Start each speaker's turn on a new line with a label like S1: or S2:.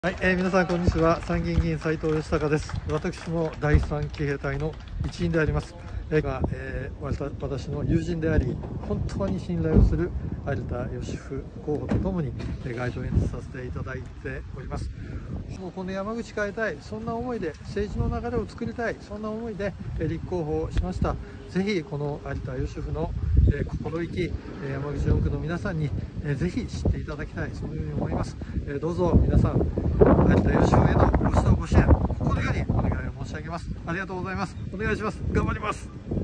S1: はい、皆さんこんにちは。参議院議員斉藤義孝です。私も第三騎兵隊の一員であります。私の友人であり、本当に信頼をする有田芳生候補とともに街頭演説させていただいております。もうこの山口変えたい、そんな思いで政治の流れを作りたい、そんな思いで立候補しました。ぜひこの有田芳生の心意気、山口4区の皆さんにぜひ知っていただきたい、そのように思います。どうぞ皆さん、有田芳生へのご指導ご支援、心よりお願いを申し上げます。ありがとうございます。お願いします。頑張ります。